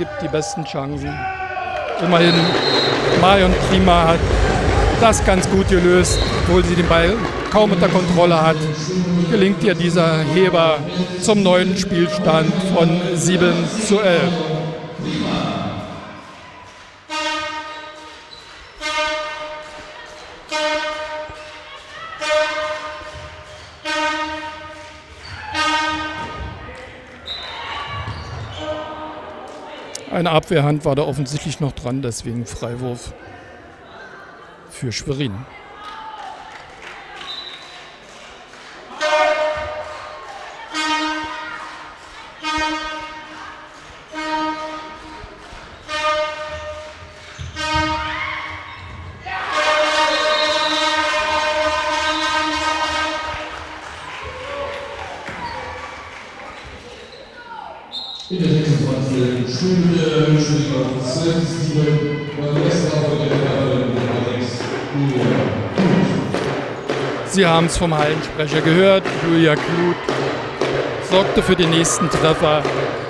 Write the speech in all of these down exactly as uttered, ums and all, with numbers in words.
Gibt die besten Chancen. Immerhin, Marion Prima hat das ganz gut gelöst, obwohl sie den Ball kaum unter Kontrolle hat. Gelingt ihr dieser Heber zum neuen Spielstand von sieben zu elf. Eine Abwehrhand war da offensichtlich noch dran, deswegen Freiwurf für Schwerin. In der sechsundzwanzigsten Stunde Entschuldigung auf zwölf sieben und der erste Aufbau der Alex Julia. Sie haben es vom Hallensprecher gehört. Julia Kluth sorgte für den nächsten Treffer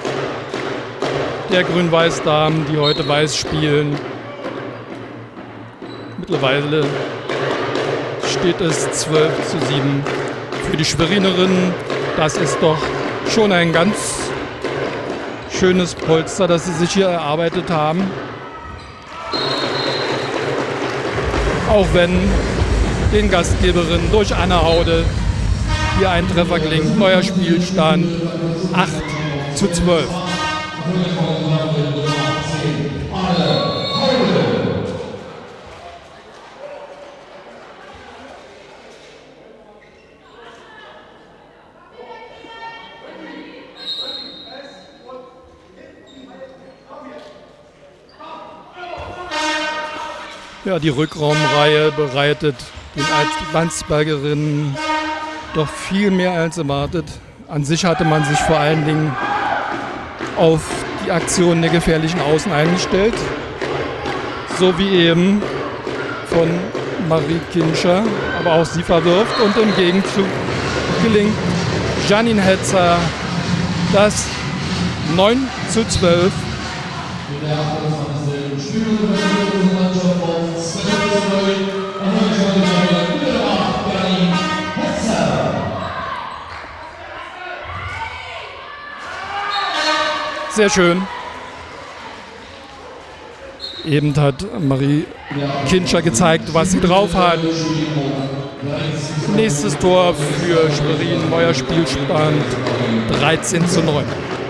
der Grün-Weiß-Damen, die heute weiß spielen. Mittlerweile steht es zwölf zu sieben für die Schwerinerinnen. Das ist doch schon ein ganz schönes Polster, das sie sich hier erarbeitet haben. Auch wenn den Gastgeberinnen durch Anna Haude hier ein Treffer gelingt. Neuer Spielstand acht zu zwölf. Ja, die Rückraumreihe bereitet den Landsbergerinnen doch viel mehr als erwartet. An sich hatte man sich vor allen Dingen auf die Aktionen der gefährlichen Außen eingestellt. So wie eben von Marie Kinscher, aber auch sie verwirft. Und im Gegenzug gelingt Janine Hetzer das neun zu zwölf. Sehr schön. Eben hat Marie Kinscher gezeigt, was sie drauf hat. Nächstes Tor für Schwerin, neuer Spielstand dreizehn zu neun.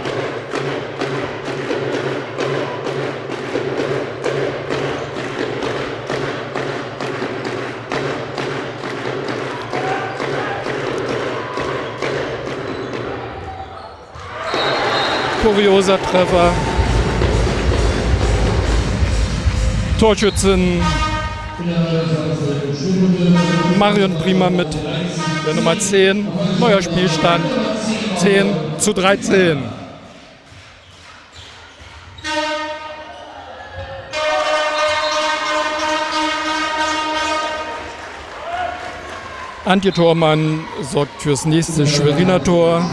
Kurioser Treffer. Torschützin Marion Prima mit der Nummer zehn. Neuer Spielstand zehn zu dreizehn. Antje Thormann sorgt fürs nächste Schweriner Tor.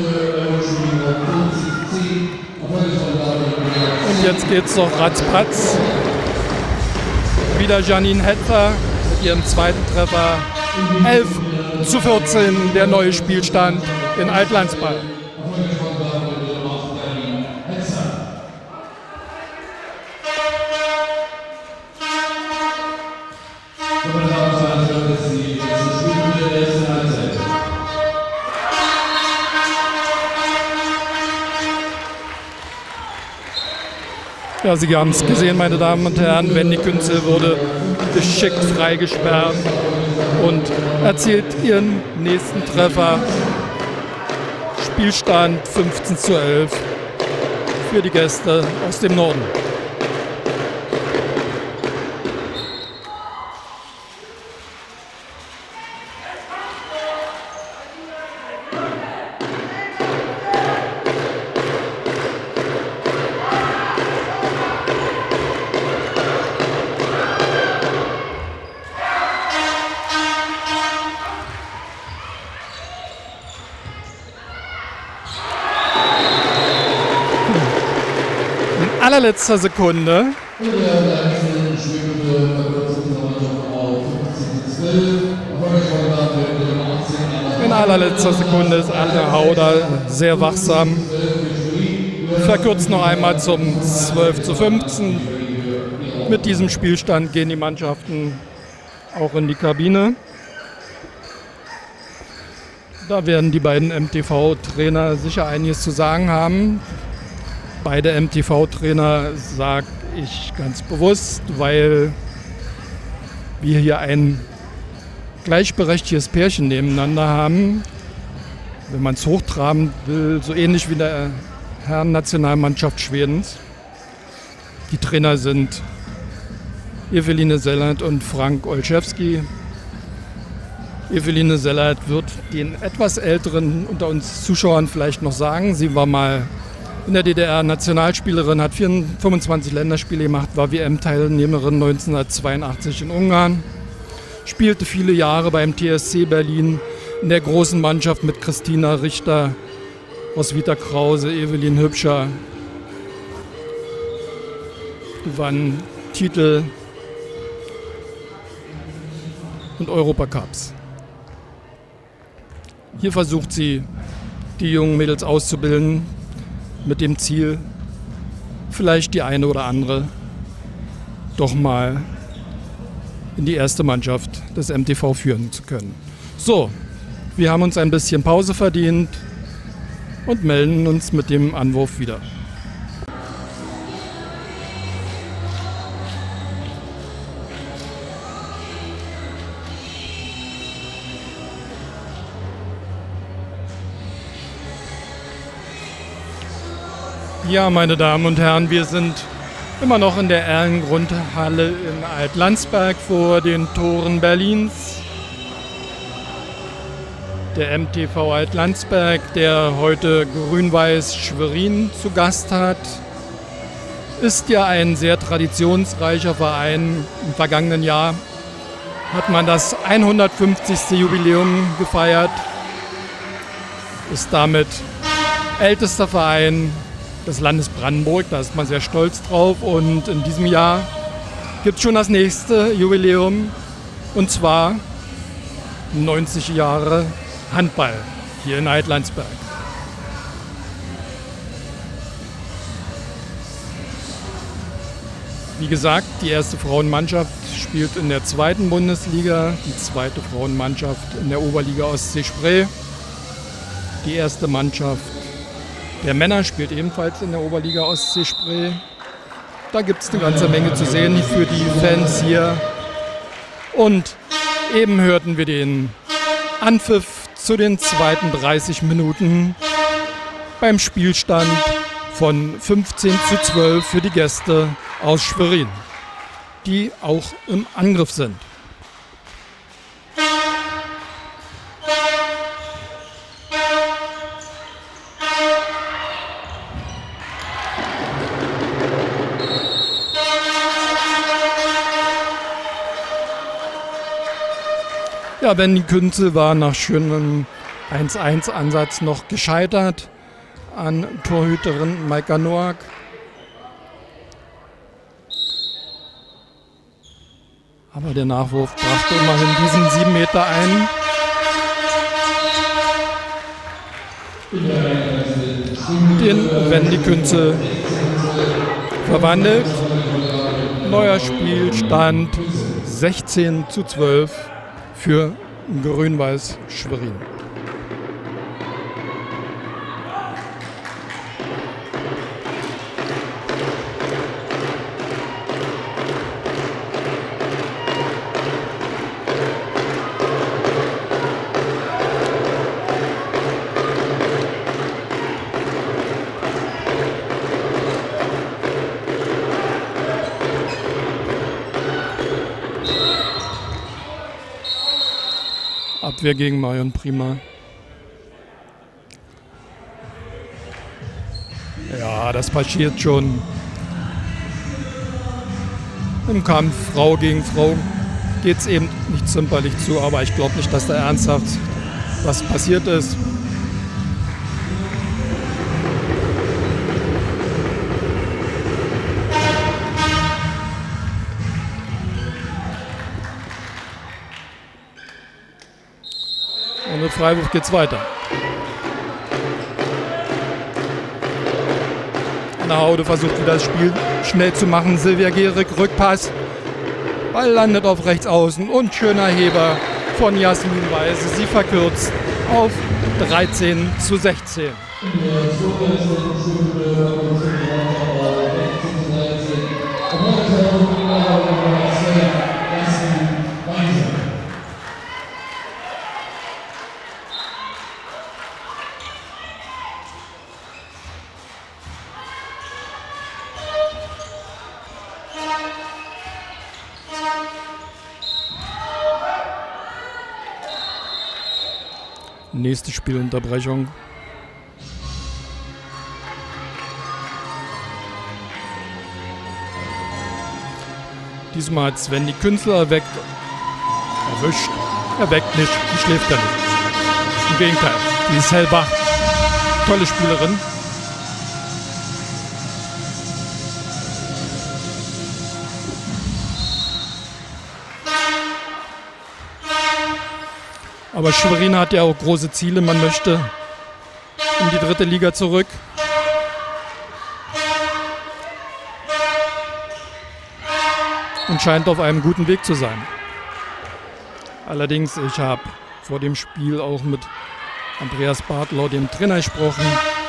Und jetzt geht's noch ratzpatz. Wieder Janine Hetzer mit ihrem zweiten Treffer. elf zu vierzehn, der neue Spielstand in Altlandsball. Ja, Sie haben es gesehen, meine Damen und Herren. Wendy Künzel wurde geschickt freigesperrt und erzielt ihren nächsten Treffer. Spielstand fünfzehn zu elf für die Gäste aus dem Norden. allerletzter Sekunde. In allerletzter Sekunde ist Anne Hauder sehr wachsam. Verkürzt noch einmal zum zwölf zu fünfzehn. Mit diesem Spielstand gehen die Mannschaften auch in die Kabine. Da werden die beiden M T V-Trainer sicher einiges zu sagen haben. Beide M T V-Trainer sage ich ganz bewusst, weil wir hier ein gleichberechtigtes Pärchen nebeneinander haben. Wenn man es hochtraben will, so ähnlich wie der Herren-Nationalmannschaft Schwedens. Die Trainer sind Eveline Sellert und Frank Olszewski. Eveline Sellert wird den etwas älteren unter uns Zuschauern vielleicht noch sagen. Sie war mal in der D D R Nationalspielerin, hat fünfundzwanzig Länderspiele gemacht, war W M-Teilnehmerin neunzehnhundertzweiundachtzig in Ungarn, spielte viele Jahre beim T S C Berlin in der großen Mannschaft mit Christina Richter, Roswitha Krause, Evelyn Hübscher, gewann Titel und Europacups. Hier versucht sie, die jungen Mädels auszubilden, mit dem Ziel, vielleicht die eine oder andere doch mal in die erste Mannschaft des M T V führen zu können. So, wir haben uns ein bisschen Pause verdient und melden uns mit dem Anwurf wieder. Ja, meine Damen und Herren, wir sind immer noch in der Erlengrundhalle in Alt-Landsberg vor den Toren Berlins. Der M T V Alt-Landsberg, der heute Grün-Weiß Schwerin zu Gast hat, ist ja ein sehr traditionsreicher Verein. Im vergangenen Jahr hat man das hundertfünfzigste Jubiläum gefeiert, ist damit ältester Verein des Landes Brandenburg, da ist man sehr stolz drauf, und in diesem Jahr gibt es schon das nächste Jubiläum, und zwar neunzig Jahre Handball hier in Alt-Landsberg. Wie gesagt, die erste Frauenmannschaft spielt in der zweiten Bundesliga, die zweite Frauenmannschaft in der Oberliga Ostsee-Spree. Die erste Mannschaft der Männer spielt ebenfalls in der Oberliga Ostsee-Spree. Da gibt es eine ganze Menge zu sehen für die Fans hier. Und eben hörten wir den Anpfiff zu den zweiten dreißig Minuten beim Spielstand von fünfzehn zu zwölf für die Gäste aus Schwerin, die auch im Angriff sind. Ja, Wendy Künzel war nach schönem eins eins Ansatz noch gescheitert an Torhüterin Maika Noack. Aber der Nachwurf brachte immerhin diesen sieben Meter ein. Den Wendy Künzel verwandelt. Neuer Spielstand sechzehn zu zwölf. Für Grün-Weiß Schwerin. Abwehr gegen Marion Prima. Ja, das passiert schon. Im Kampf Frau gegen Frau geht es eben nicht zimperlich zu, aber ich glaube nicht, dass da ernsthaft was passiert ist. Freiwurf geht's weiter. Haude versucht wieder das Spiel schnell zu machen. Silvia Gehrig, Rückpass. Ball landet auf rechts außen und schöner Heber von Jasmin Weise. Sie verkürzt auf dreizehn zu sechzehn. Nächste Spielunterbrechung. Diesmal hat Sven die Künstler erweckt. Erwischt. Erweckt nicht. Die schläft ja nicht. Im Gegenteil. Die ist hellwach. Tolle Spielerin. Aber Schwerin hat ja auch große Ziele. Man möchte in die dritte Liga zurück. Und scheint auf einem guten Weg zu sein. Allerdings, ich habe vor dem Spiel auch mit Andreas Bartlau, dem Trainer, gesprochen.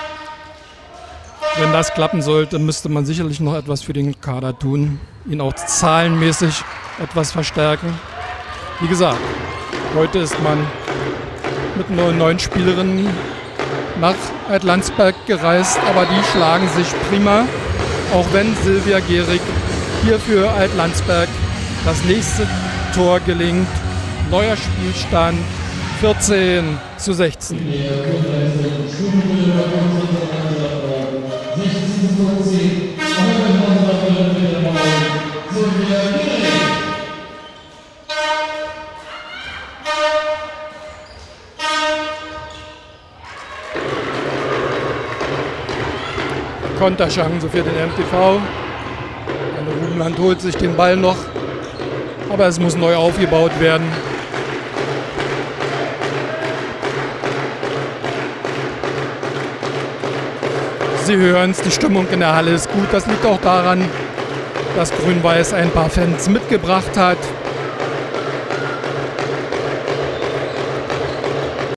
Wenn das klappen sollte, müsste man sicherlich noch etwas für den Kader tun. Ihn auch zahlenmäßig etwas verstärken. Wie gesagt, heute ist man mit nur neun Spielerinnen nach Altlandsberg gereist, aber die schlagen sich prima, auch wenn Silvia Gehrig hier für Altlandsberg das nächste Tor gelingt. Neuer Spielstand vierzehn zu sechzehn. Konterchance für den M T V. Anne Rubenland holt sich den Ball noch, aber es muss neu aufgebaut werden. Sie hören es, die Stimmung in der Halle ist gut. Das liegt auch daran, dass Grün-Weiß ein paar Fans mitgebracht hat.